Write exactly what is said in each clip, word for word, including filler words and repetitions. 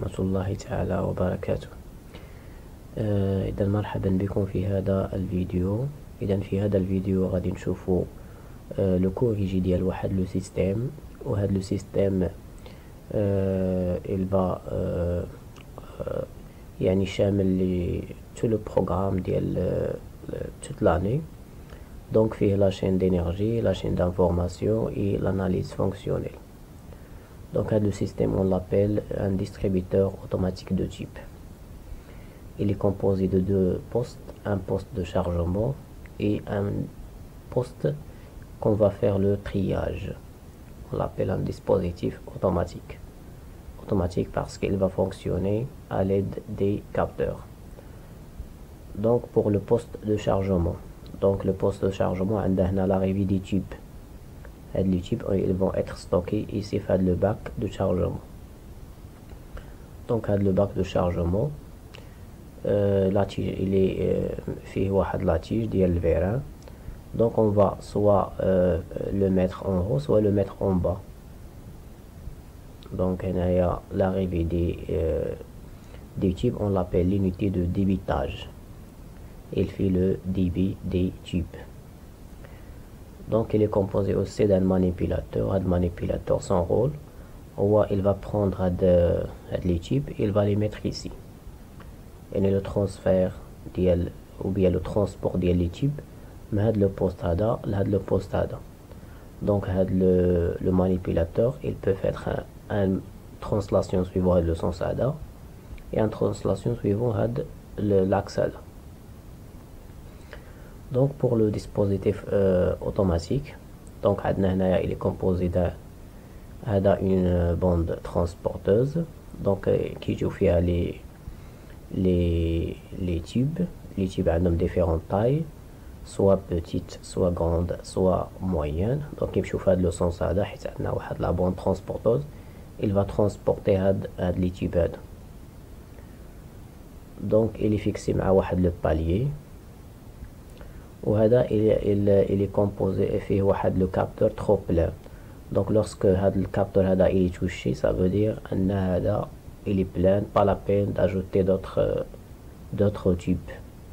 ورحمة الله تعالى وبركاته. آه إذا مرحبا بكم في هذا الفيديو. إذا في هذا الفيديو غادي نشوفوا آه لو كوريجي ديال واحد لو سيستيم، وهذا لو سيستيم آه il va آه آه يعني شامل لي tout le programme ديال آه toute l'année. Donc فيه la chaîne d'énergie, la chaîne d'information et l'analyse fonctionnelle. Donc le système on l'appelle un distributeur automatique de type. Il est composé de deux postes, un poste de chargement et un poste qu'on va faire le triage. On l'appelle un dispositif automatique. Automatique parce qu'il va fonctionner à l'aide des capteurs. Donc pour le poste de chargement, donc le poste de chargement, on a l'arrivée des tubes. Les tubes ils vont être stockés ici dans le bac de chargement. Donc le bac de chargement, euh, la tige il est fait euh, la tige ديال vérin. Donc on va soit euh, le mettre en haut, soit le mettre en bas. Donc il y a l'arrivée des euh, des tubes, on l'appelle l'unité de débitage. Il fait le débit des tubes. Donc il est composé aussi d'un manipulateur. Un manipulateur, son rôle, il va prendre de, de les tubes, il va les mettre ici. Et le transfert ديال, ou bien le transport des les tubes, mais le poste هذا le poste هذا. Donc le, le manipulateur, il peut faire un, un translation suivant le sens هذا et une translation suivant l'axe هذا. Donc pour le dispositif euh, automatique, donc il est composé d'une bande transporteuse, donc qui joue via les les les tubes. Les tubes ont différentes tailles, soit petites, soit grandes, soit moyennes. Donc il joue le sens هذا حيت عندنا واحد la bande transporteuse, il va transporter هاد هاد les tubes هاد. Donc il est fixé مع واحد le palier. وهذا il, il, il est composé فيه واحد le capteur trop plein. Donc lorsque هذا le capteur هذا il est touché, ça veut dire أن هذا il est plein, pas la peine d'ajouter d'autres d'autres tubes.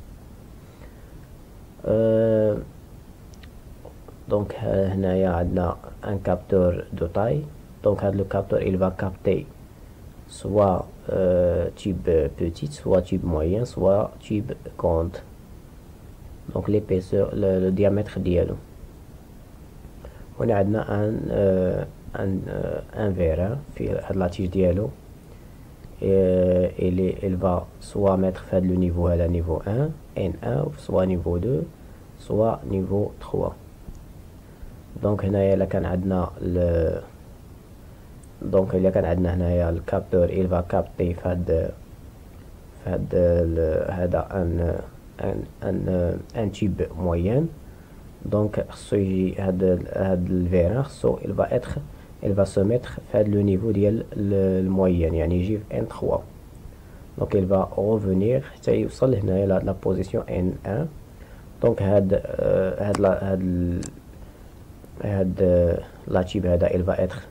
Euh, donc هنايا عندنا un capteur de taille. Donc هذا le capteur il va capter soit euh, tube petit, soit tube moyen, soit tube grande. Donc l'épaisseur, le, le diamètre dialo. On a un euh, un euh, un vérin في la tige dialo. Et il, il va soit mettre fait le niveau à la niveau un, N un, soit niveau deux, soit niveau trois. Donc هنايا là كان عندنا le donc il كان عندنا هنايا le capteur il va capter فهاد فهاد هذا un un un un tube moyen. Donc le vérin il va être il va se mettre à le niveau de le moyen يعني يجي N trois. Donc il va revenir حتى يوصل هنا à la position N un. Donc هاد هاد هاد هاد la tube هذا il va être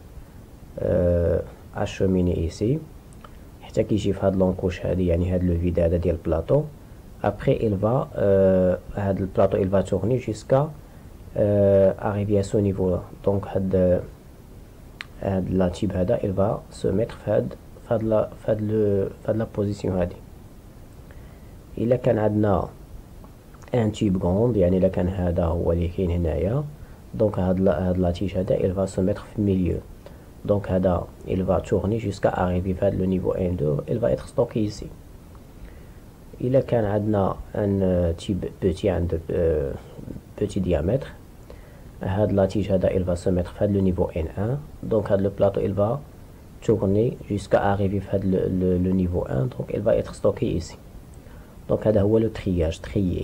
acheminé ici حتى كيجي في هاد l'encoche هذه يعني هاد le vide هذا ديال البلاطو. Après il va euh, le plateau il va tourner jusqu'à euh, arriver à ce niveau là. Donc had, had la tube hada, il va se mettre fad fad la fad le fad la position hadi. إلا كان عندنا un tube grand يعني إلا كان هذا هو اللي كاين هنايا. Donc هاد هاد la tige هذا il va se mettre au milieu. Donc هذا il va tourner jusqu'à arriver à le niveau N deux, il va être stocké ici. إلا كان عندنا un tube petit عند petit diamètre, هاد la tige هذا il va se mettre à le niveau N un. Donc هاد le plateau il va tourner jusqu'à arriver à le, le, le niveau un. Donc il va être stocké ici. Donc هذا هو le triage, trier.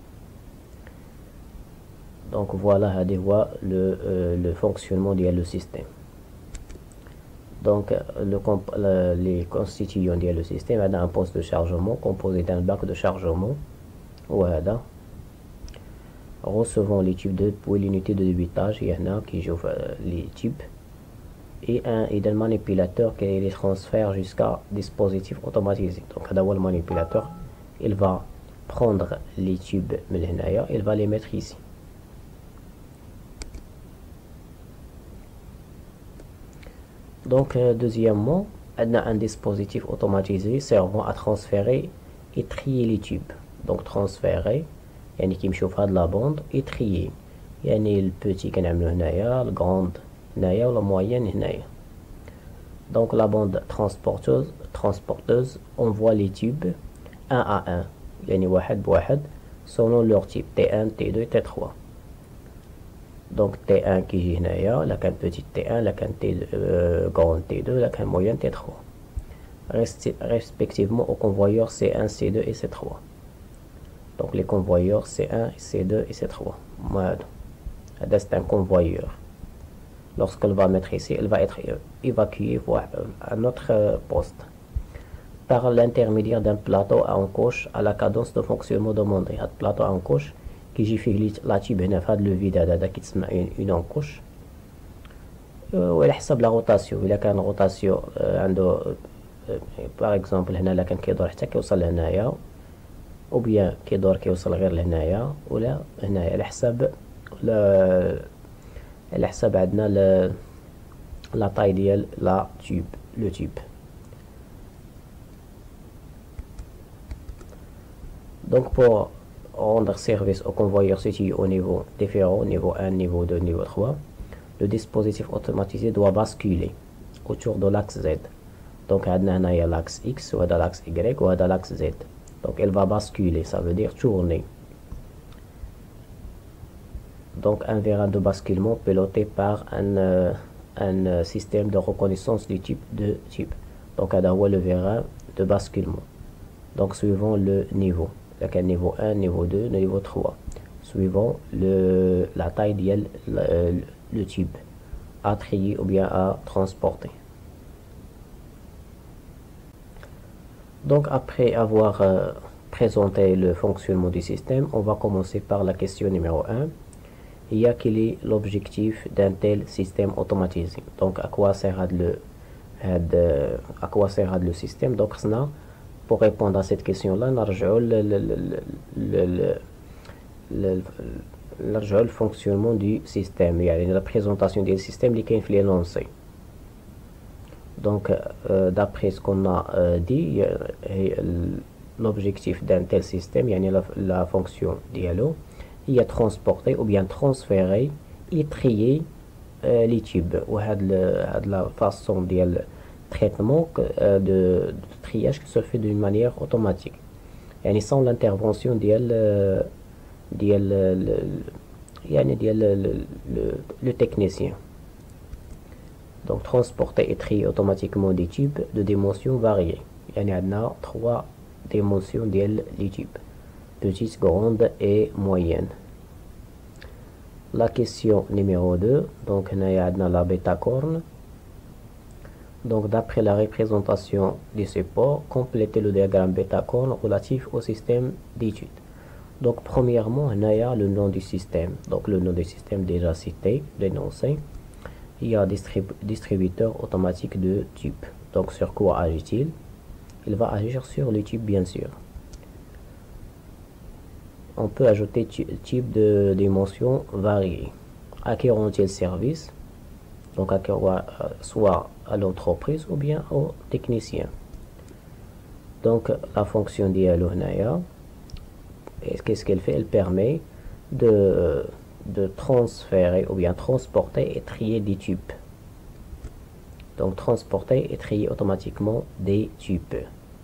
Donc voilà هذا هو le, euh, le fonctionnement ديال le système. Donc le, le, les constituants du système a un poste de chargement composé d'un bac de chargement. Voilà. Recevons les tubes de pour l'unité de débitage. Il y en a qui jouent les tubes. et un et d'un manipulateur qui les transfère jusqu'à dispositif automatisé. Donc هذا هو manipulateur, il va prendre les tubes من هنايا, il va les mettre ici. Donc euh, deuxièmement, on a un dispositif automatisé servant à transférer et trier les tubes. Donc transférer يعني كي نمشيو في هاد لا بوند et trier يعني البوتي كنعملو هنايا, الغروند هنايا ولا موين هنايا. Donc la bande transporteuse transporteuse envoie les tubes un à un يعني واحد بواحد selon leur type T un T deux T trois. Donc T un كيجي هنايا, لا كان petit T un, لا كان T euh, grand T deux, لا كان moyen T trois, respectivement aux convoyeurs C un, C deux et C trois. Donc les convoyeurs C un, C deux et C trois. Voilà. C'est un convoyeur. Lorsqu'elle va mettre ici, elle va être évacuée à notre poste par l'intermédiaire d'un plateau à encoche à la cadence de fonctionnement demandée. Un plateau à encoche qui j'ai fait la tube هنا في هذا le vide هذا qui تسمى une encoche. وعلى حسب la rotation. إذا كان rotation عنده par exemple هنا لا كان كيدور حتى كيوصل لهنايا, ou bien كيدور كيوصل غير لهنايا ولا هنايا, على حسب على حسب عندنا لا طاي ديال لا تيوب لو تيوب. Donc pour rendre service au convoyeur situé au niveau différent, niveau un, niveau deux, niveau trois, le dispositif automatisé doit basculer autour de l'axe Z. Donc عندنا هنايا l'axe X وهذا l'axe Y وهذا l'axe Z. Donc elle va basculer, ça veut dire tourner. Donc un vérin de basculement piloté par un, euh, un euh, système de reconnaissance du type de type. Donc هذا هو le vérin de basculement. Donc suivant le niveau, le niveau un, niveau deux, niveau trois, suivant le, la taille ديال le, le type à trier ou bien à transporter. Donc après avoir euh, présenté le fonctionnement du système, on va commencer par la question numéro un. Il y a quel est l'objectif d'un tel système automatisé? Donc à quoi sert le, à quoi sert le système? Donc pour répondre à cette question-là, on a le fonctionnement du système, il y a la présentation du système qui est l'énoncé. Donc euh, d'après ce qu'on a euh, dit, l'objectif d'un tel système, il y a la, la fonction dialogue, il y a transporter ou bien transférer et trier euh, les tubes. Ou la façon de traitement euh, de, de triage qui se fait d'une manière automatique. Et sans l'intervention de le technicien. Donc transporter et trier automatiquement des tubes de dimensions variées. Il y a trois dimensions des tubes, petite, grande et moyenne. La question numéro deux, donc il y a la bêta corne. Donc d'après la représentation du support, complétez le diagramme bêta corne relatif au système d'étude. Donc premièrement, il y a le nom du système. Donc le nom du système déjà cité, dénoncé. Il y a distrib distributeur automatique de tube. Donc sur quoi agit-il? Il va agir sur le tube bien sûr. On peut ajouter type de dimension variée. À qui rend-il service? Donc à qui, soit à l'entreprise ou bien au technicien. Donc la fonction dialogue هنايا, qu'est-ce qu'elle fait? Elle permet de de transférer ou bien transporter et trier des tubes. Donc transporter et trier automatiquement des tubes.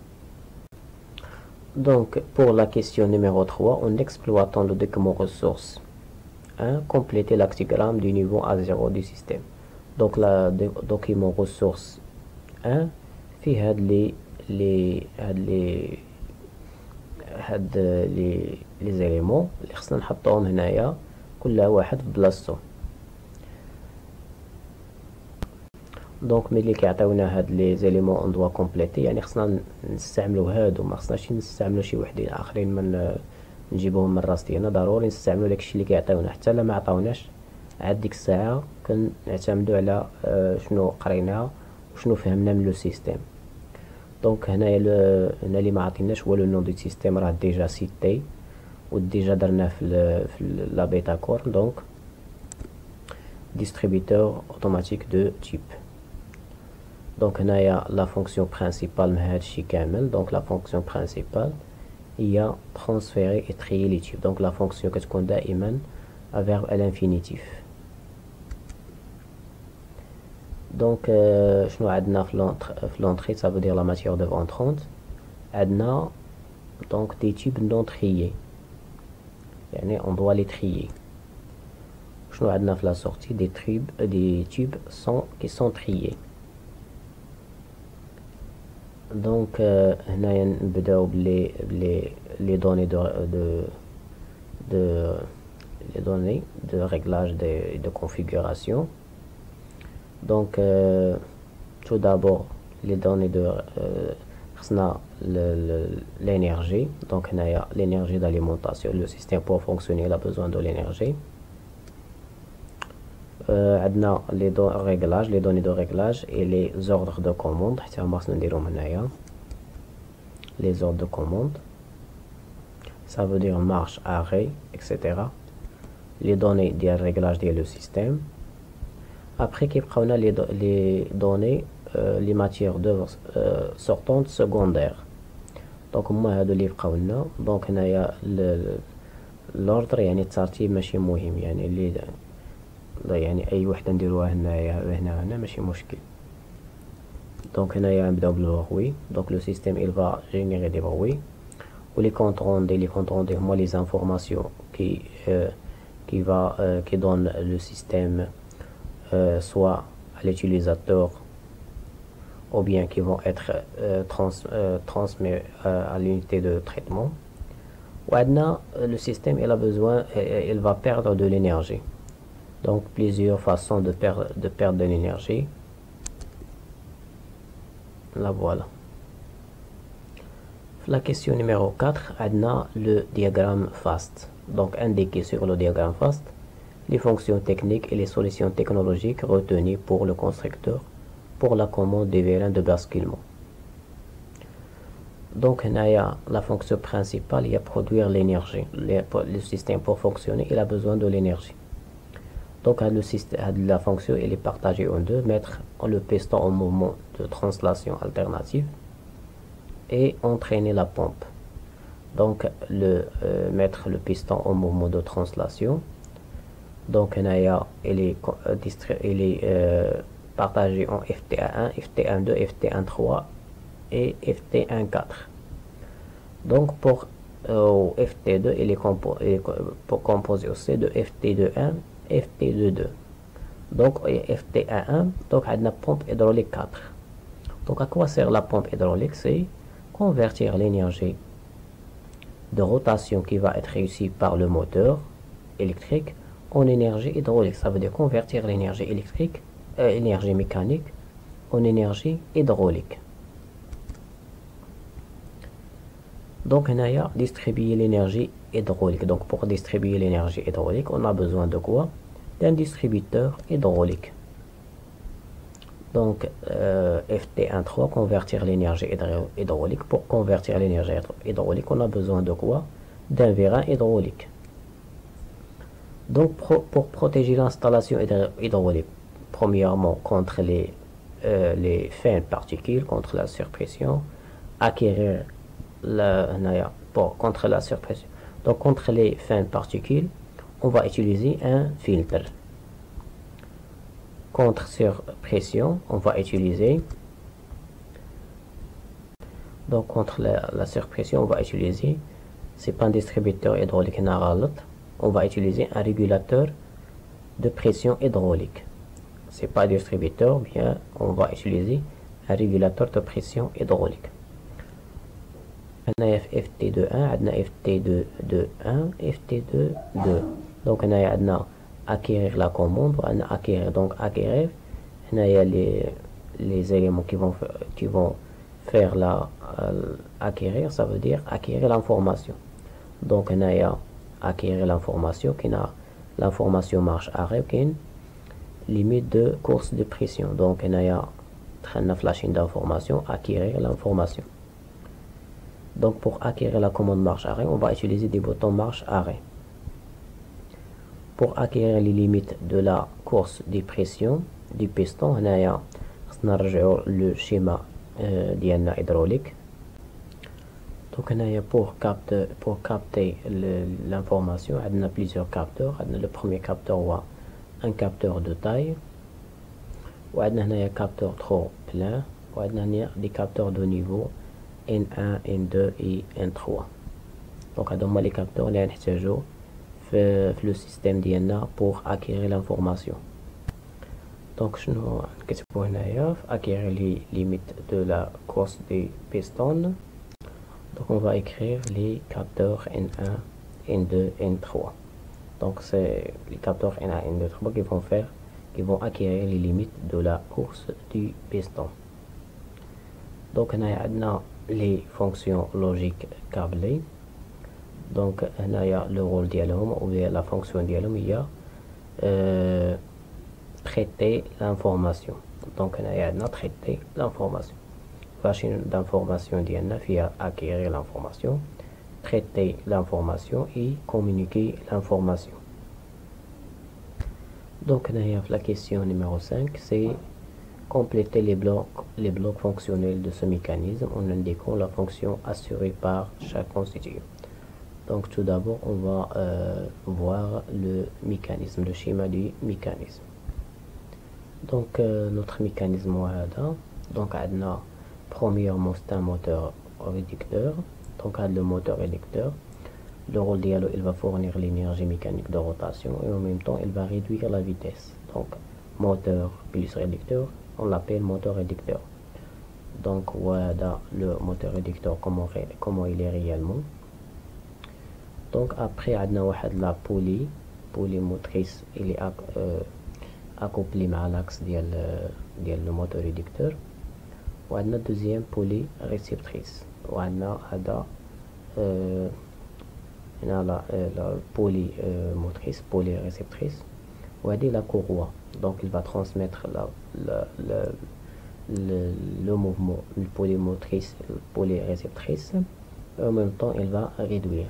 Donc pour la question numéro trois, en exploitant le document ressources un, complétez l'actigramme du niveau A zéro du système. Donc le document ressources un في هاد les les هاد les هاد les les éléments اللي خصنا نحطوهم هنايا كل واحد ببلاصتو. دونك ملي كيعطيونا هاد لي زيليمون اون دوا كومبليتي يعني خصنا نستعملو هادو, ما خصناش نستعملو شي وحدين اخرين من نجيبوهم من راس ديالنا, ضروري نستعملو داكشي اللي كيعطيونا حتى لا ما عطاوناش عاد ديك الساعة كنعتمدو على شنو قريناها وشنو فهمنا من لو سيستيم. دونك هنايا هنا اللي ما عطيناش هو لو نون دو سيستيم راه ديجا سيتي و ديجا درناه في في لا بيتا كور. دونك distributeur automatique de type. Donc هنايا la fonction principale من هادشي كامل. donc la fonction principale هي transférer et trier les types. donc la fonction كتكون دائما à verbe à l'infinitif. donc euh, شنو عندنا في l'entrée, ça veut dire la matière d'œuvre entrante. عندنا donc des types non triés, يعني on doit les trier. شنو عندنا في la sortie, des types des types sont qui sont triés. donc هنايا نبداو بلي بلي les données de de de les données de réglage de, de configuration. donc euh, tout d'abord les données de خصنا l'énergie. donc هنايا l'énergie d'alimentation, le système pour fonctionner il a besoin de l'énergie. عندنا les réglages, les données de réglage et les ordres de commande حتى هما خصنا نديرهم هنايا. les ordres de commande ça veut dire marche, arrêt, et cetera. les données ديال réglage ديال le système. après كيبقاونا les les données euh, les matières d'œuvre euh, sortantes secondaires. donc هما هادو اللي يبقاو لنا. donc هنايا l'ordre يعني الترتيب ماشي مهم، يعني اللي يعني اي وحده نديروها هنايا هنا هنا ماشي مشكل. donc هنايا نبداو بالبروي. donc le système il va générer des bruits ou les comptes rendus. les comptes rendus هما les informations qui euh, qui va euh, qui donne le système euh, soit à l'utilisateur ou bien qui vont être euh, trans, euh, transmis euh, à l'unité de traitement. وعندنا le système il a besoin euh, il va perdre de l'énergie. donc plusieurs façons de perdre de perdre de l'énergie. la voilà. la question numéro quatre, عندنا le diagramme FAST. donc indiquer sur le diagramme FAST les fonctions techniques et les solutions technologiques retenues pour le constructeur pour la commande des vérins de basculement. donc هنايا la fonction principale est produire l'énergie. le système pour fonctionner il a besoin de l'énergie. donc le système, la fonction elle est partagée en deux: mettre le piston en mouvement de translation alternative et entraîner la pompe. donc le euh, mettre le piston en mouvement de translation. donc هنايا elle est euh, elle est euh, partagée en F T A un, F T A deux, F T A trois et F T A quatre. donc pour euh, F T deux il est, compo il est pour composé aussi de F T deux un, F T deux deux. donc F T A un, donc عندنا pompe hydraulique quatre. donc à quoi sert la pompe hydraulique? c'est convertir l'énergie de rotation qui va être réussie par le moteur électrique en énergie hydraulique. ça veut dire convertir l'énergie électrique euh, énergie mécanique en énergie hydraulique. donc هنايا distribuer l'énergie hydraulique. donc pour distribuer l'énergie hydraulique on a besoin de quoi? d'un distributeur hydraulique. donc euh, F T un trois, convertir l'énergie hydraulique. pour convertir l'énergie hydraulique on a besoin de quoi? d'un vérin hydraulique. donc pro pour protéger l'installation hydraulique, premièrement contre les euh, les fines particules, contre la surpression, acquérir la pour contre la surpression. donc contre les fines particules on va utiliser un filtre. contre surpression on va utiliser donc contre la, la surpression on va utiliser, c'est pas un distributeur hydraulique, on va utiliser un régulateur de pression hydraulique. c'est pas distributeur, bien on va utiliser un régulateur de pression hydraulique. هنا F T deux un, عندنا F T deux un, F T deux deux. donc هنا عندنا acquérir la commande وعندنا acquérir. donc acquérir هنا les les éléments qui vont qui vont faire la euh, acquérir, ça veut dire acquérir l'information. donc هنا acquérir l'information qui a l'information marche arrêt وكاين limite de course de pression. Donc هنايا دخلنا في la chaîne d'information acquérir l'information. Donc pour acquérir la commande marche arrêt, on va utiliser des boutons marche arrêt. Pour acquérir les limites de la course des pressions du piston, هنايا خصنا نرجعوا le schéma ديالنا hydraulique. Donc هنايا pour capter pour capter l'information عندنا plusieurs capteurs. عندنا le premier capteur هو un capteur de taille, وعندنا هنايا capteur trop plein, وعندنا هنايا des capteurs de niveau إن واحد إن اثنين et إن ثلاثة. donc هادو هما les capteurs اللي غنحتاجو في في le système ديالنا pour acquérir l'information. donc شنو نكتبو هنايا في acquérir les limites de la course des pistons. donc on va écrire les capteurs إن واحد إن اثنين إن ثلاثة. donc c'est les capteurs إن واحد إن اثنين ثلاثة qui vont faire qui vont acquérir les limites de la course du piston. donc هنايا عندنا les fonctions logiques câblées. donc هنايا le rôle ديالهم ou bien la fonction ديالهم هي euh, traiter l'information. donc هنايا عندنا traiter l'information. la chaîne d'information ديالنا فيها acquérir l'information, traiter l'information et communiquer l'information. donc هنايا في la question numéro cinq, c'est compléter les blocs, les blocs fonctionnels de ce mécanisme en indiquant la fonction assurée par chaque constituant. Donc tout d'abord, on va euh, voir le mécanisme, le schéma du mécanisme. Donc euh, notre mécanisme هذا, donc عندنا premièrement c'est un moteur réducteur. donc le moteur réducteur, le rôle dialogue, il va fournir l'énergie mécanique de rotation et en même temps il va réduire la vitesse. donc moteur plus réducteur, on l'appelle moteur réducteur. donc voilà le moteur réducteur comment, comment il est réellement. donc après عندنا واحد la poulie poulie motrice, il est euh, accouplé مع l'axe ديال ديال le moteur réducteur. وعندنا deuxième poulie réceptrice. وعندنا هذا euh, هنا la, la poulie euh, motrice poulie réceptrice. وهذه la courroie. donc il va transmettre la, la, la, le, le mouvement le poulie motrice le poulie réceptrice et en même temps il va réduire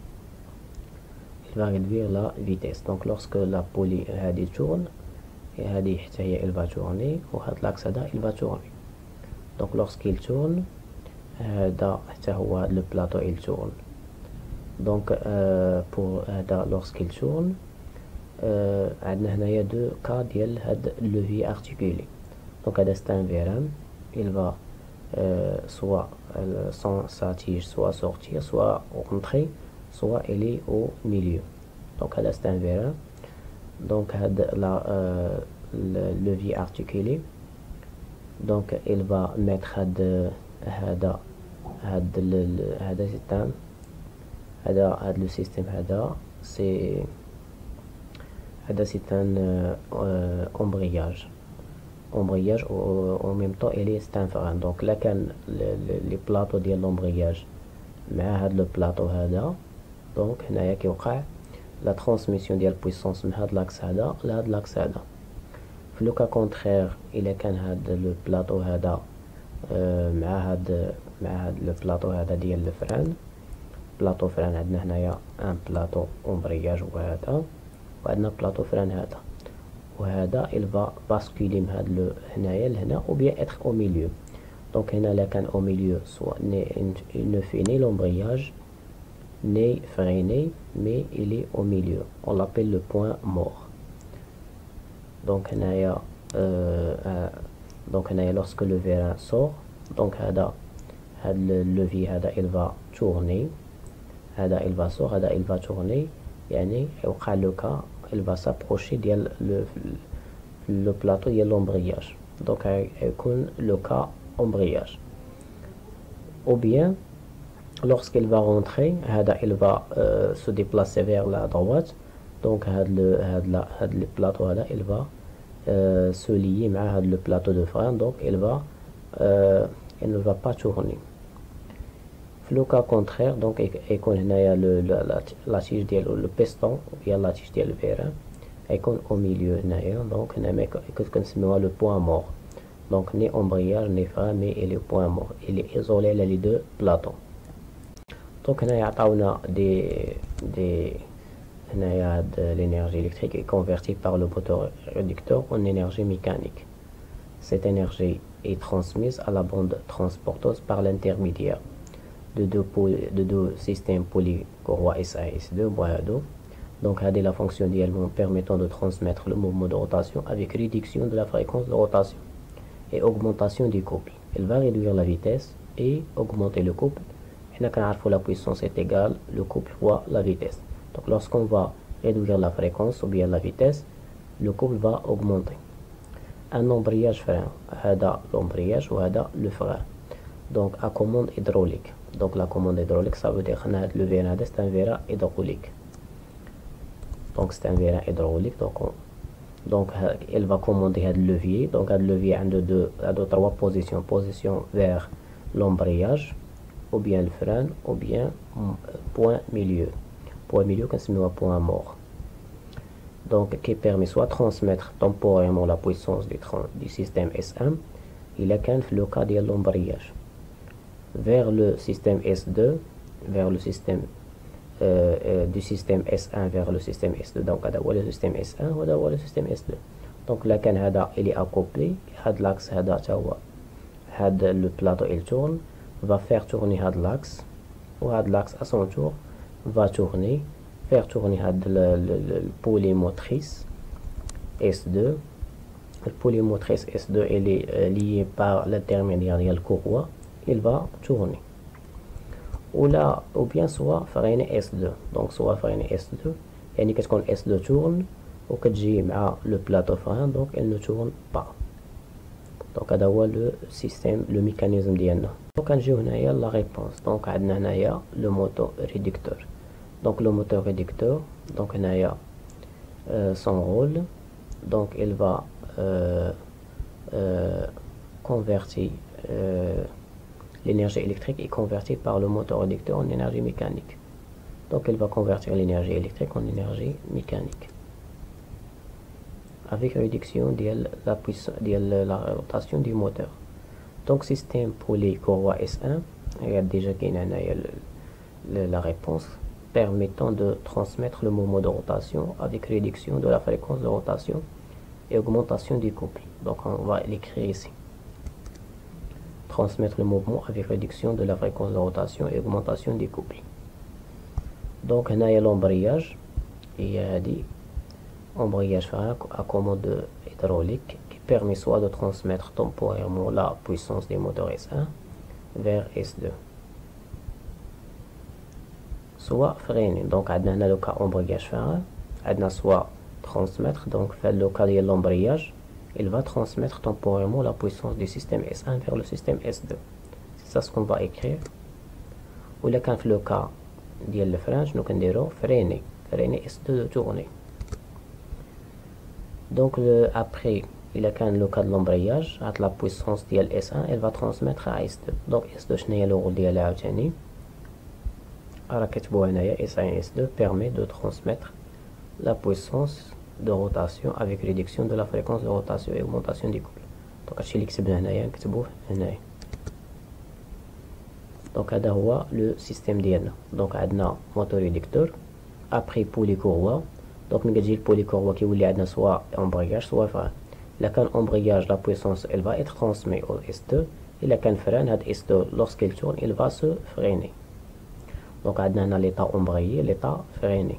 il va réduire la vitesse. donc lorsque la poulie هذه tourne et هذه حتى هي elle va tourner وهذا l'axe هذا il va tourner. donc lorsqu'il tourne هذا حتى هو le plateau il tourne. donc euh, pour هذا lorsqu'il tourne euh, عندنا هنايا دو كا ديال هاد levier articulé. donc هذا c'est un vérame, il va euh, soit sans sa tige soit sortir soit rentrer soit il est au milieu. donc هذا c'est un vérame. donc هذا la euh, le levier articulé, donc il va mettre هذا هذا هذا هذا c'est un هذا هذا le système هذا c'est هذا c'est un euh, embrayage embrayage en même temps il est c'est un frein. donc là كان les plateaux ديال l'embrayage مع هذا le plateau هذا. donc هنايا كيوقع la transmission ديال puissance من هذا l'axe هذا لهذا l'axe هذا. في لو كا كونترير الا كان هذا لو بلاطو هذا آه مع هذا مع هذا لو بلاطو هذا ديال الفران بلاطو فران عندنا هنايا ان بلاطو امبرياج وهذا وعندنا بلاطو فران هذا وهذا il va basculer من هذا لو هنايا لهنا ou bien être au milieu. donc هنا لا كان au milieu soit il ne fait ni l'embrayage ni freiné mais il est au milieu, on l'appelle le point mort. donc هنايا euh, euh, donc هنايا lorsque le vérin sort donc هذا هذا le levier هذا il va tourner هذا il va sort هذا il va tourner يعني يوقع لو كا il va s'approcher ديال le le plateau ديال l'embrayage. donc يكون لو كا embrayage ou bien lorsqu'il va rentrer هذا il va euh, se déplacer vers la droite. donc هذا le هذا هذا le plateau هذا il va euh, se lier مع هذا le plateau de frein. donc il va euh, il ne va pas tourner. le cas contraire donc يكون هنايا la tige ديالو le piston via la tige ديال الفيران يكون au milieu هنايا donc هنا كنسميوها le point mort. Donc ni embrayage ni frein mais il est point mort, il est isolé à les deux platons. Donc هنا يعطيونا des des هنايا l'énergie électrique est convertie par le moteur réducteur en énergie mécanique. Cette énergie est transmise à la bande transporteuse par l'intermédiaire de deux, de deux systèmes polycourroies S un et S deux. Donc, c'est la fonction d'élément permettant de transmettre le mouvement de rotation avec réduction de la fréquence de rotation et augmentation du couple. Elle va réduire la vitesse et augmenter le couple. La puissance est égale le couple fois la vitesse. Donc, lorsqu'on va réduire la fréquence ou bien la vitesse, le couple va augmenter. Un embrayage frein, هذا l'embrayage ou هذا le frein. Donc à commande hydraulique. Donc la commande hydraulique, ça veut dire que le vérin c'est un vérin hydraulique. Donc c'est un vérin hydraulique. Donc on, donc elle va commander le levier. Donc le levier a deux, deux, trois positions. Position vers l'embrayage, ou bien le frein, ou bien point milieu. Point milieu, qu'on se met à point mort. Donc qui permet soit transmettre temporairement la puissance du, du système S un, il a qu'un le cas de l'embrayage vers le système S deux, vers le système euh, euh, du système S un vers le système S deux. Donc هذا le système S un وهذا هو le système S deux. Donc là كان هذا il est accouplé, هذا l'axe هذا تا هو هذا le plateau il tourne, va faire tourner هذا l'axe وهذا l'axe à son tour va tourner, faire tourner le, le, le polymotrice S deux. Le polymotrice S deux elle est euh, liée par l'intermédiaire de la courroie, il va tourner. Ou là, ou bien soit freiner S deux. Donc soit freiner S deux, et qu'est-ce qu'on S deux tourne, ou que j'ai le plateau frein, donc elle ne tourne pas. Donc هذا هو le système, le mécanisme ديالنا. Donc نجيو هنايا la réponse. Donc عندنا هنايا le moteur réducteur. Donc le moteur réducteur, donc il y a euh, son rôle, donc il va euh, euh, convertir euh, l'énergie électrique est convertie par le moteur réducteur en énergie mécanique. Donc il va convertir l'énergie électrique en énergie mécanique avec réduction de la puissance de la rotation du moteur. Donc système polycourroie S un, il y a déjà la réponse permettant de transmettre le mouvement de rotation avec réduction de la fréquence de rotation et augmentation du couple. Donc on va l'écrire ici. Transmettre le mouvement avec réduction de la fréquence de rotation et augmentation du couple. Donc il y a l'embrayage. Il y a dit embrayage frein à commande hydraulique qui permet soit de transmettre temporairement la puissance des moteurs S un vers S deux. Soit freiner. Donc on a le cas embrayage frein, on a soit transmettre, donc fait le cas de l'embrayage, il va transmettre temporairement la puissance du système S un vers le système S deux. C'est ça ce qu'on va écrire. Ou là quand le cas de le frein, nous allons freiner, freiner S deux de tourner. Donc le, après, il a quand le cas de l'embrayage, avec la puissance de S un, elle va transmettre à S deux. Donc S deux, c'est le rôle de la S un et S deux permet de transmettre la puissance de rotation avec réduction de la fréquence de rotation et augmentation du couple. Donc هادشي اللي كتبنا هنايا نكتبوه هنايا. Donc هذا هو le système ديالنا. Donc عندنا moteur réducteur après polycourroie. Donc ملي كتجي البوليكوروا كيولي عندنا soit embrayage soit frein. إلا كان embrayage la puissance elle va être transmise au S deux. إلا كان frein هاد S deux lorsqu'il tourne il va se freiner. Donc عندنا l'état embrayé, l'état freiné.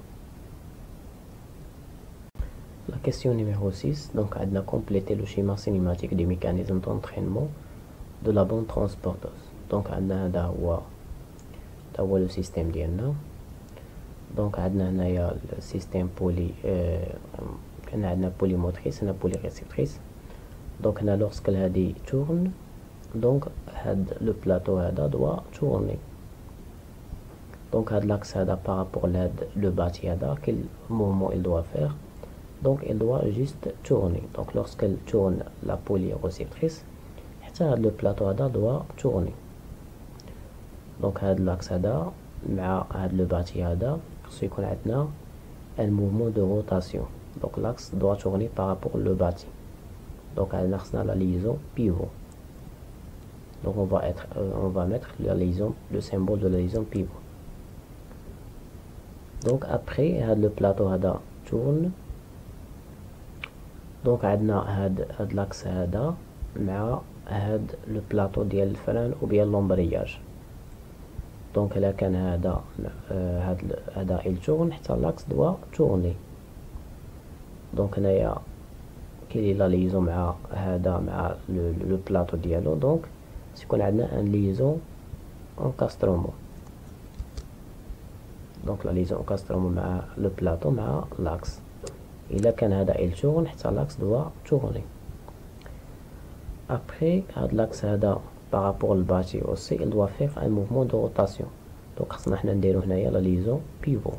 La question numéro six, donc on a complété le schéma cinématique des mécanismes d'entraînement de la bande transporteuse. Donc on a le système d'I-N A. Donc on a le système poly, euh, on a polymotrice, on a polyréceptrice. Donc on a lorsque elle tourne, donc le plateau doit tourner. Donc l'axe par rapport à le bâti, quel mouvement il doit faire. Donc elle doit juste tourner. Donc lorsqu'elle tourne la polyréceptrice, le plateau doit tourner. دونك هاد لاكس هذا مع هاد لو باتي هذا خصو يكون عندنا ان موفمون دو روتاسيون. دونك لاكس doit tourner par rapport le bâti. Donc عندنا خصنا la liaison pivot. Donc on va être euh, on va mettre la liaison, le symbole de la liaison pivot. Donc après هاد le plateau هذا tourne. دونك عندنا هاد هاد لاكس هذا مع هاد لو بلاطو ديال الفران و بيان لومبرياج. دونك الا كان هذا هاد هذا il tourne حتى لاكس دوا tourner. دونك هنايا كاين لا ليزون مع هذا مع لو بلاطو ديالو. دونك سيكون عندنا ان ليزون انكاسترومون. دونك لا ليزون انكاسترومون مع لو بلاطو مع لاكس. الا كان هذا il tourne حتى لاكس دوا tourner. Après, l'axe هذا par rapport au bâti aussi, il doit faire un mouvement de rotation. Donc خصنا حنا نديرو هنايا la liaison pivot.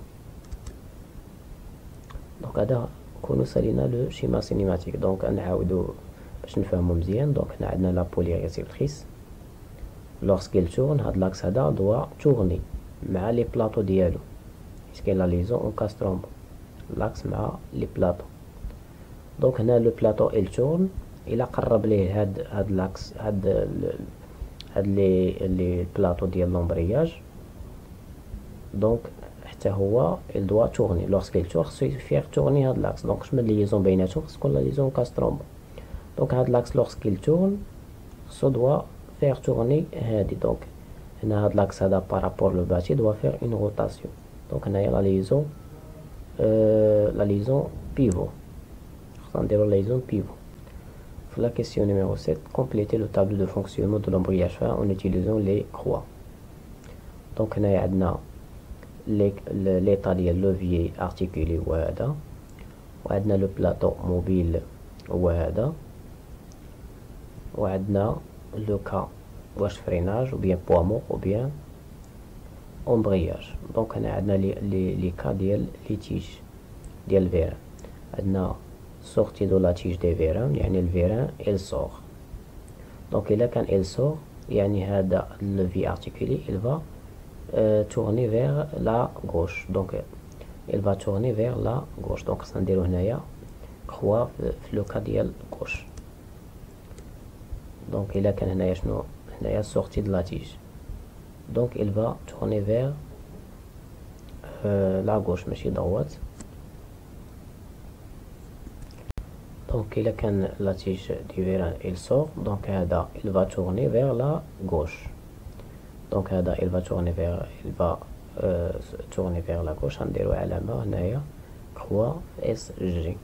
Donc هذا كونو سالينا لو شيما سينيماتيك. دونك نعاودو باش نفهمو مزيان. دونك هنا عندنا لا بولي ريسيبتريس. lorsqu'il tourne هاد l'axe هذا doit tourner مع لي بلاطو ديالو. كاين لا liaison encastrement. l'axe مع لي بلاطو. دونك هنا لو بلاطو il tourne. الى قرب ليه هاد هاد لاكس هاد هاد لي لي بلاطو ديال لومبرياج. دونك حتى هو il doit tourner lorsqu'il tourne خصو يفير tourner هاد لاكس. دونك شمن ليزون بيناتهم خص تكون لا ليزون كاسترومبو. دونك هاد لاكس lorsqu'il tourne خصو doit faire tourner هادي. دونك هنا هاد لاكس هذا بارابور لو باتي doit faire une rotation. دونك هنايا لا ليزون لا ليزون بيفو. خصنا نديرو لا ليزون بيفو. La question numéro sept, compléter le tableau de fonctionnement de l'embrayage fin en utilisant les croix. Donc, on a l'état de levier articulé, on a le plateau mobile, on a le cas de freinage, ou bien poids mort, ou bien embrayage. Donc, on a les, les, les cas de les tiges, de vérin. On a sortie de la tige des vérins, يعني الفيران il sort. Donc إلا كان il sort يعني هذا le levier articulé il va euh, tourner vers la gauche. Donc il va tourner vers la gauche. Donc خصنا نديرو هنايا croix في لو كا ديال gauche. Donc إلا كان هنايا شنو هنايا sortie de la tige. Donc il va tourner vers euh, la gauche ماشي droite. Donc il a qu'un la tige du vérin il sort. Donc هذا il va tourner vers la gauche. Donc هذا il va tourner vers il va euh, tourner vers la gauche. نديرو علامة هنايا croix S G.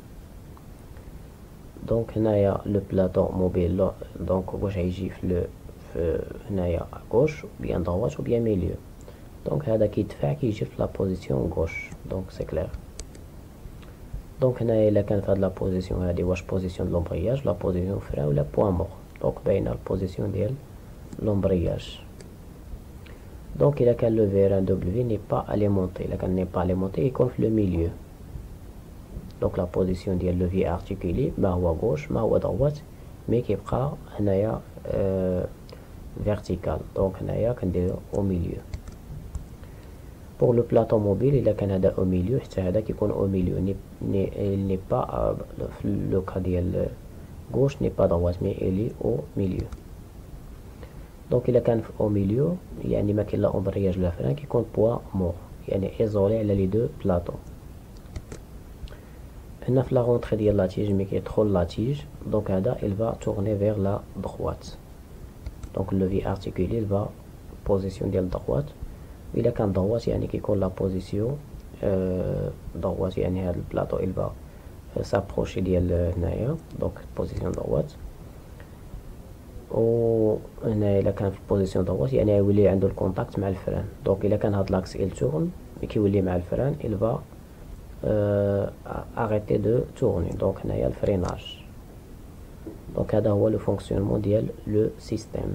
Donc هنايا le plateau mobile. Donc واش هيجي في le في هنايا à gauche ou bien droite ou bien milieu. Donc هذا كيدفع كيجي في la position gauche. Donc c'est clair. دونك هنايا الا كان في هاد لا بوزيسيون هادي واش بوزيسيون لومبرياج لا بوزيسيون فران ولا بوان مور. دونك باينه البوزيسيون ديال لومبرياج. دونك الا كان لو فيران دبليو ني با اليمونتي الا كان ني با اليمونتي يكون في لو ميليو. دونك لا بوزيسيون ديال لو في ارتيكولي ما هو غوش ما هو دوات مي كيبقى هنايا آه فيرتيكال. دونك هنايا كنديرو او ميليو. Pour le plateau mobile, il a qu'un هذا au milieu, حتى هذا كيكون au milieu. Il n'est pas le cas ديال gauche n'est pas droite mais il est au milieu. Donc il a كان au milieu يعني ما كاين لا embrayage لا frein كيكون poids mort يعني isolé على les deux plateaux. هنا في la rentrée ديال la tige مي كيدخل la tige. Donc هذا il va tourner vers la droite. Donc le levier articulé il va position ديال droite. إذا كان droite يعني كيكون لا بوزيسيون droite يعني هذا البلاطو il va s'approcher ديال هنايا. دونك بوزيسيون droite. و هنا إلا كان في بوزيسيون droite يعني يولي عنده الكونتاكت مع الفران. دونك إلا كان هاد لاكس il tourne مي كيولي مع الفران il va arrêter de tourner. دونك هنايا الفريناج. دونك هذا هو لو فونكسيونمون ديال لو سيستيم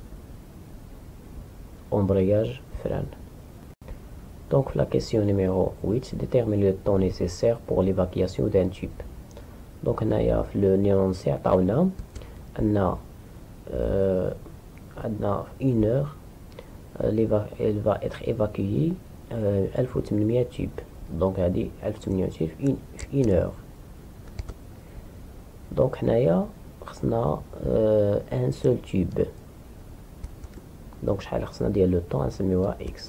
embrayage frein. Donc la question numéro huit, détermine le temps nécessaire pour l'évacuation d'un tube. Donc هنايا في لو نيونسي عطاونا أن عندنا une heure elle va, elle va être évacuée ألف وثمانمائة تيب. دونك هذه ألف وثمانمائة تيب في une heure. دونك هنايا خصنا ان سول تيب. دونك شحال خصنا ديال لو طون نسميوها اكس.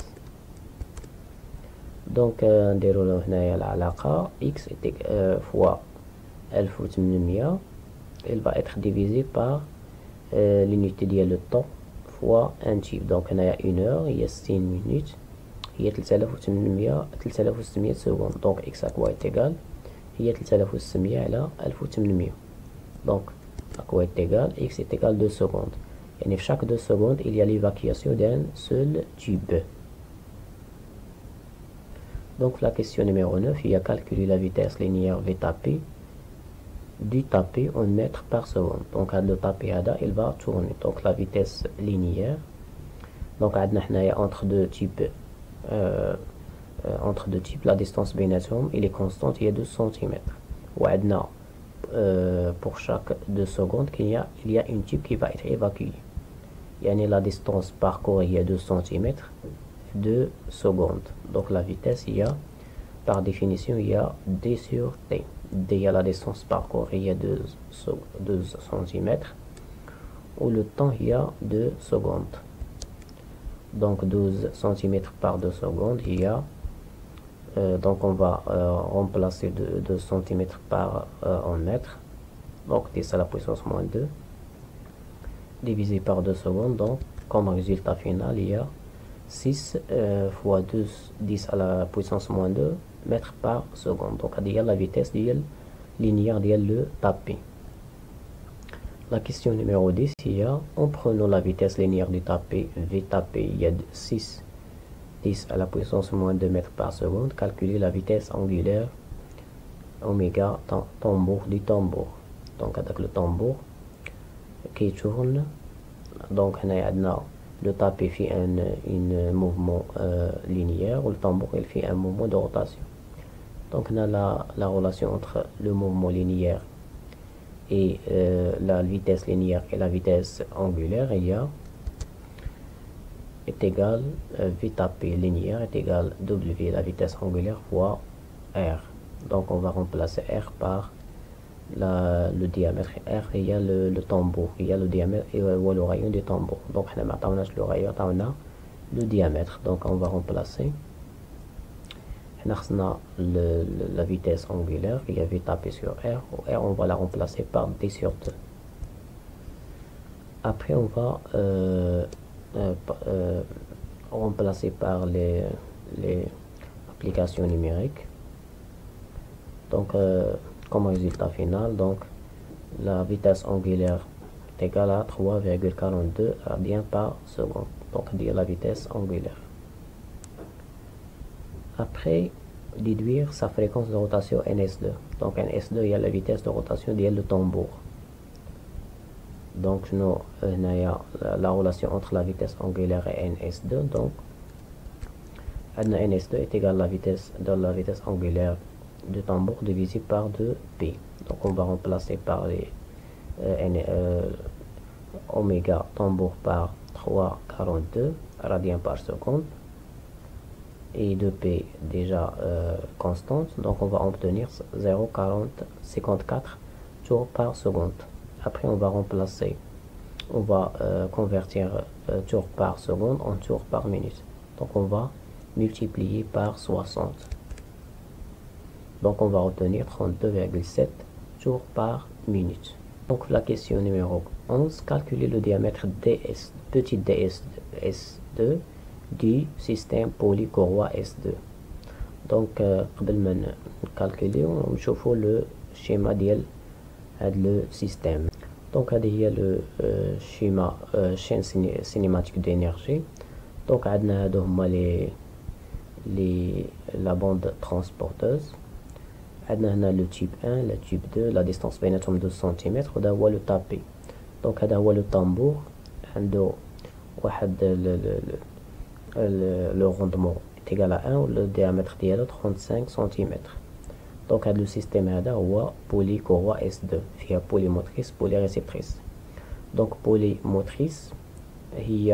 دونك نديرو له هنايا العلاقة اكس فوا ألف وثمانمائة elle va être divisée par euh, l'unité ديال le temps fois un type. donc هنايا une heure هي ستين minutes هي ثلاثة آلاف وثمانمائة ثلاثة آلاف وستمائة سكوند. donc x à quoi est égal هي ثلاثة آلاف وستمائة على ألف وثمانمائة. donc à quoi est égal x est égal deux secondes. يعني في chaque deux secondes il y a l'évacuation d'un seul tube. donc la question numéro neuf, il y a calculer la vitesse linéaire v tapé du tapé en mètres par seconde. donc le tapé il va tourner. donc la vitesse linéaire, donc entre deux types euh, euh, entre deux types la distance بيناتهم il est constante, il y a deux centimètres. وعندنا euh, pour chaque deux secondes qu'il y a il y a une type qui va être évacuée. يعني la distance parcourue il y a deux centimètres deux secondes. donc la vitesse il y a par définition il y a d sur t. d il y a la distance parcourue il y a deux centimètres ou le temps il y a deux secondes. donc douze centimètres par deux secondes il y a euh, donc on va euh, remplacer deux centimètres par euh, en mètres. donc dix à la puissance moins deux divisé par deux secondes. donc comme résultat final il y a six euh, fois deux dix à la puissance moins deux mètres par seconde. donc il y a la vitesse linéaire le tapé. La question numéro dix, il y a en prenant la vitesse linéaire du tapé v tapé il y a six dix à la puissance moins deux mètres par seconde, calculer la vitesse angulaire oméga tambour du tambour. donc avec le tambour qui tourne, donc on a le tapé fait un, un mouvement euh, linéaire ou le tambour il fait un mouvement de rotation. donc on a la, la relation entre le mouvement linéaire et euh, la vitesse linéaire et la vitesse angulaire. il y a est égal euh, v tapé linéaire est égal w la vitesse angulaire fois r. donc on va remplacer r par la, le diamètre. R il y a le, le tambour, il y a le diamètre et euh, le rayon du tambour. donc on a le rayon, on a le diamètre. donc on va remplacer le, le, la vitesse angulaire il y a v tapé sur r. r on va la remplacer par d sur deux. après on va euh, euh, euh, remplacer par les, les applications numériques. donc euh, comme résultat final, donc la vitesse angulaire est égale à trois virgule quarante-deux radians par seconde. donc dire la vitesse angulaire. Après déduire sa fréquence de rotation N S deux. donc N S deux il y a la vitesse de rotation de le tambour. donc nous il y a la relation entre la vitesse angulaire et N S deux. donc N S deux est égal à la vitesse de la vitesse angulaire du tambour divisé par deux P. donc on va remplacer par les euh, N, euh, oméga tambour par trois virgule quarante-deux radians par seconde et deux P déjà euh, constante. donc on va obtenir zéro virgule cinquante-quatre tours par seconde. après on va remplacer, on va euh, convertir euh, tours par seconde en tours par minute. donc on va multiplier par soixante. donc on va obtenir trente-deux virgule sept tours par minute. donc la question numéro onze, calculer le diamètre ds petit ds S deux du système polycourroie S deux. donc قبل ما نكالكوليو نشوفوا le schéma ديال هذا le système. donc هذه هي le schéma chaîne cinématique d'énergie. donc عندنا هادو هما les les la bande transporteuse. عندنا هنا le type un le type deux la distance بيناتهم deux centimètres وهذا هو le tapé. donc هذا هو le tambour عنده واحد le, le, le Le, le rendement est égal à un, le diamètre ديالو trente-cinq centimètres. donc هذا le système هذا هو polycourroie S deux فيها polymotrice polyréceptrice. donc polymotrice هي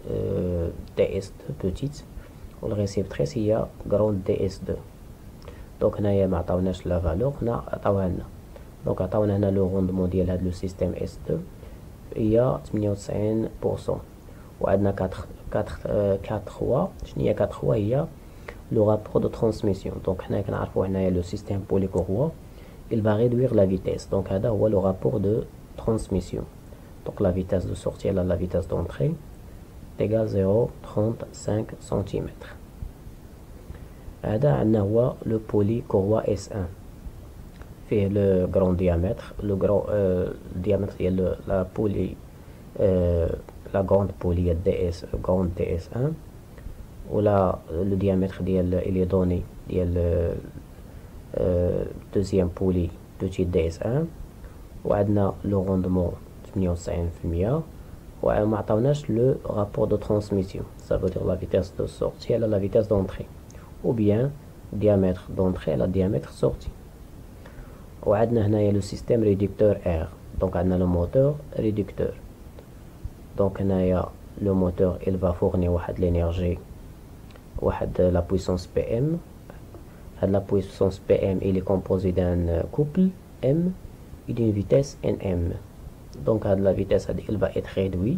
euh, D S deux petite والريسيبتريس هي grande D S deux. دونك هنايا ما عطاوناش لا فالور، هنا عطاوها لنا. دونك عطاونا هنا لو روندمون ديال هاد لو سيستيم اس deux هي ثمانية وتسعين بالمية. وعندنا quatre quatre trois. شنو هي quatre trois؟ هي لو رابور دو ترانسميسيون. دونك حنا كنعرفو هنايا لو سيستيم بوليكوروا il va réduire la vitesse. Donc هذا هو لو رابور دو ترانسميسيون. Donc la vitesse de sortie à la vitesse d'entrée est égale zéro virgule trente-cinq centimètres. هذا عندنا هو لو بولي كوروا اس واحد فيه لو غران ديامتر لو غران الديامتر ديال لا بولي لا غراند بولي دي اس غراند دي اس واحد ولا لو ديامتر ديال اللي دوني ديال دوزيام بولي بوتي دي اس واحد وعندنا لو روندمون ثمانية وتسعين بالمية وما عطاوناش لو رابور دو ترانسميسيون ça veut dire la vitesse de sortie على la vitesse d'entrée ou bien diamètre d'entrée على diamètre sortie. وعندنا هنايا لو سيستيم ريدكتور R. دونك عندنا لو موتور ريدكتور. دونك هنايا لو موتور il va fournir واحد l'énergie واحد لا puissance P M. هاد لا puissance P M il est composé d'un couple M et d'une vitesse N M. دونك هاد لا فيتاس هادي il va être réduit.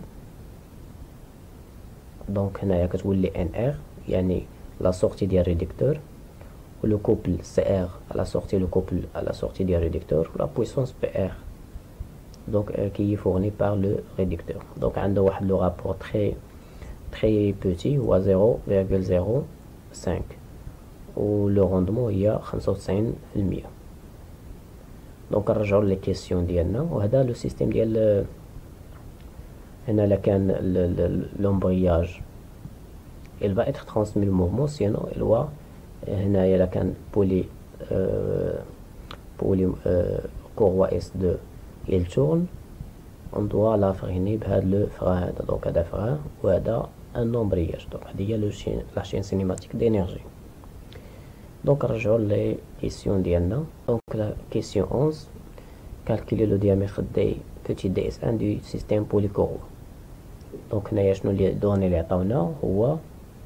دونك هنايا كتولي N R يعني لا سورتي ديال ريدكتور و لو كوبل C R à la sortie le couple à la sortie ديال ريدكتور و لا puissance P R donc euh, qui est fourni par le réducteur. donc عنده واحد لو رابور très très petit هو zéro virgule zéro cinq و لو روندمون هي خمسة وتسعين بالمية. دونك نرجعو لي كيسيون ديالنا وهذا لو سيستيم ديال هنا لا كان لومبرياج il va être transmis le mouvement sinon il va هنايا لا كان بولي euh, بولي euh, كوروا اس deux il tourne on doit la freiner بهذا لو فرا هذا. دونك هذا فرا وهذا ان امبرياج. دونك هذه هي لو شين لا شين سينيماتيك دينيرجي. دونك نرجعو لي كيسيون ديالنا. دونك لا كيسيون onze calculer le diamètre des petits D S un du système polycoraux. دونك هنايا شنو لي دوني اللي عطاونا هو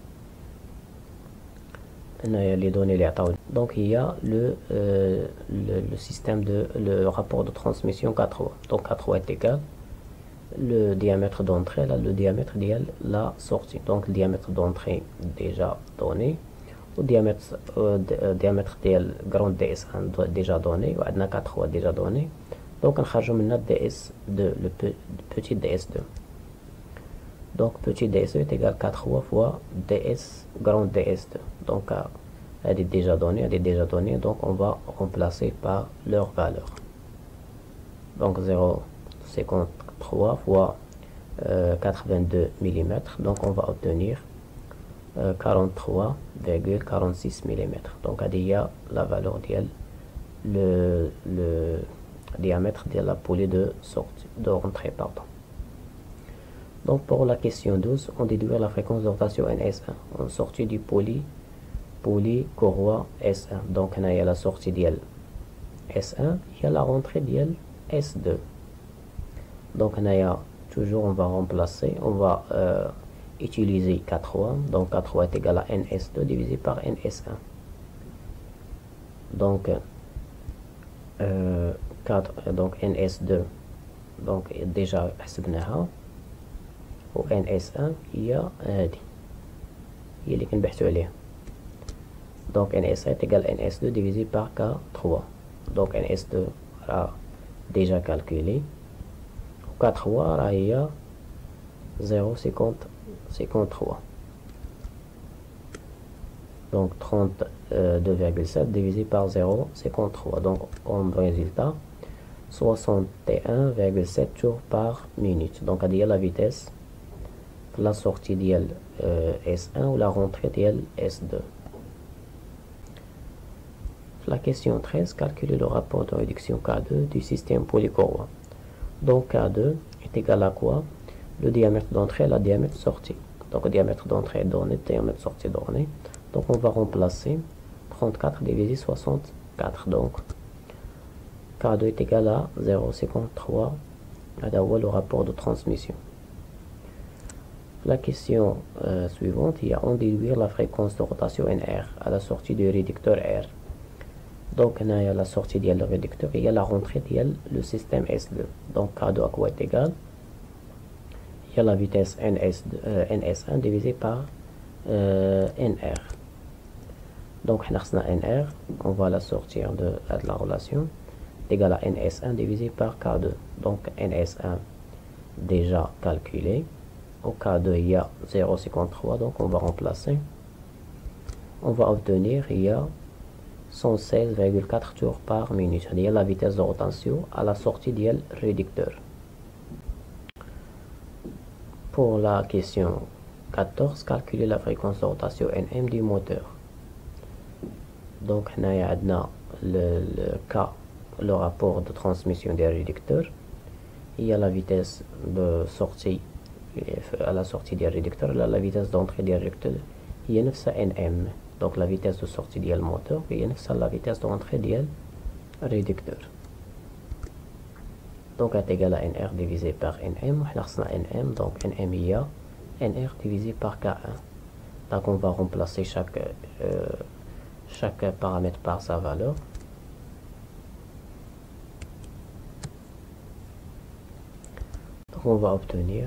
هنايا لي دوني اللي عطاونا دونك هي لو لو سيستيم دو لو رابور دو ترانسميسيون quatre trois. دونك quatre trois est égal le diamètre d'entrée là le diamètre ديال la sortie. donc le diamètre d'entrée déjà donné و diamètre euh, diamètre ديال grande D S un déjà donné وعندنا quatre trois déjà donné. donc نخرجوا منها D S deux le petit D S deux. donc petit D S deux est égal quatre trois fois D S grand D S deux. donc elle est déjà donnée, elle est déjà donnée, donc on va remplacer par leur valeur. donc zéro virgule cinquante-trois fois euh, quatre-vingt-deux millimètres, donc on va obtenir euh, quarante-trois virgule quarante-six millimètres. donc il y a la valeur de le, le diamètre de la poulie de sortie de rentrée pardon. Donc pour la question douze, on déduit la fréquence de rotation N S un en sortie du poly poly courroie S un. donc il y a la sortie de S un, il y a la rentrée de S deux. donc il y a toujours on va remplacer, on va euh, utiliser quatre trois. donc quatre trois est égal à N S deux divisé par N S un. donc euh, quatre donc N S deux donc déjà حسبناها و N S un هي هادي هي اللي كنبحثو عليها. donc N S un est égal à N S deux divisé par K trois. donc N S deux راه déjà calculé و K trois راه هي zéro virgule cinquante-trois. donc trente-deux virgule sept divisé par zéro virgule cinquante-trois. donc en résultat soixante et un virgule sept tours par minute. donc هذه هي la vitesse la sortie de euh, S un ou la rentrée de S deux. La question treize, calculer le rapport de réduction K deux du système polycorrois. donc K deux est égal à quoi? le diamètre d'entrée et le diamètre sortie. donc le diamètre d'entrée est donné, le diamètre sortie donné. donc on va remplacer trente-quatre divisé soixante-quatre. donc K deux est égal à zéro virgule cinquante-trois. هذا هو le rapport de transmission. La question euh, suivante, il y a en déduire la fréquence de rotation N R à la sortie du réducteur R. Donc, il y a la sortie du réducteur et il y a la rentrée du système S deux. Donc, K deux à quoi est égal? Il y a la vitesse N S deux, euh, N S un divisé par euh, N R. Donc, on a N R, on va la sortir de, de la relation, égal à N S un divisé par K deux. Donc, N S un déjà calculé. Au K deux, il y a zéro virgule cinquante-trois, donc on va remplacer. On va obtenir, il y a cent seize virgule quatre tours par minute. Il y a la vitesse de rotation à la sortie du réducteur. Pour la question quatorze, calculer la fréquence de rotation N M du moteur. Donc, on a le, le cas, le rapport de transmission des réducteurs. Il y a la vitesse de sortie à la sortie du réducteur, là, la vitesse d'entrée du réducteur, il y a N M. Donc, la vitesse de sortie du moteur, il y a la vitesse d'entrée du réducteur. Donc, est égal à N R divisé par N M. On a N M, donc N M, il y a N R divisé par K un. Donc, on va remplacer chaque, euh, chaque paramètre par sa valeur. Donc, on va obtenir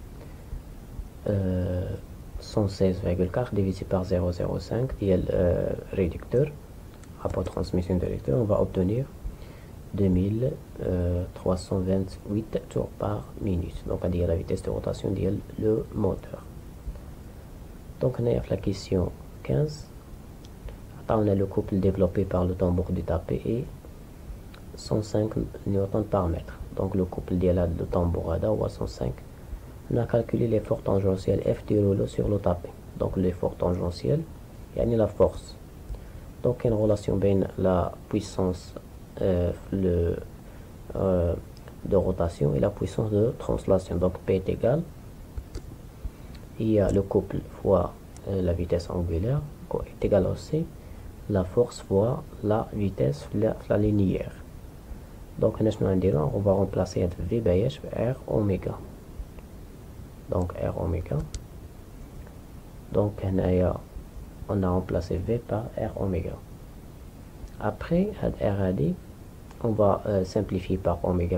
euh, cent seize virgule quatre divisé par zéro virgule zéro cinq qui est le euh, réducteur, rapport de transmission du réducteur. On va obtenir deux mille trois cent vingt-huit tours par minute. Donc, on a la vitesse de rotation du moteur. Donc, on a la question quinze. On a le couple développé par le tambour du tapis et cent cinq newtons par mètre. Donc, le couple de la tambour à cent cinq. On a calculé l'effort tangentiel F du rouleau sur le tapis. Donc, l'effort tangentiel, il y a la force. Donc, il y a une relation entre la puissance euh, le, euh, de rotation et la puissance de translation. Donc, P est égal. Il y a le couple fois euh, la vitesse angulaire est égal aussi la force fois la vitesse la, la linéaire. Donc, on va remplacer V by H R oméga. Donc, R oméga. Donc, on a remplacé V par R oméga. Après, R A D, on va euh, simplifier par oméga.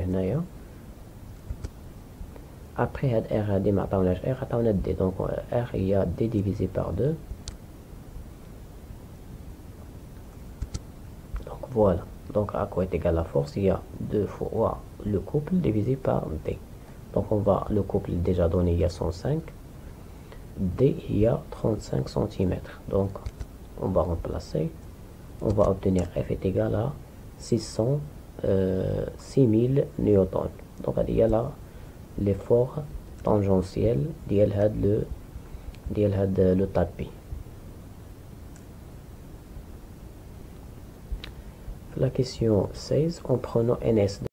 Après, R A D, R a D. Donc, R, il y a D divisé par deux. Donc, voilà. Donc, à quoi est égal la force? Il y a deux fois le couple divisé par D. Donc, on va, le couple déjà donné, il y a cent cinq. D, il y a trente-cinq centimètres. Donc, on va remplacer. On va obtenir F est égal à six cents, euh, six mille newtons. Donc, il y a là l'effort tangentiel d'il le, le, le tapis. La question seize, en prenant N S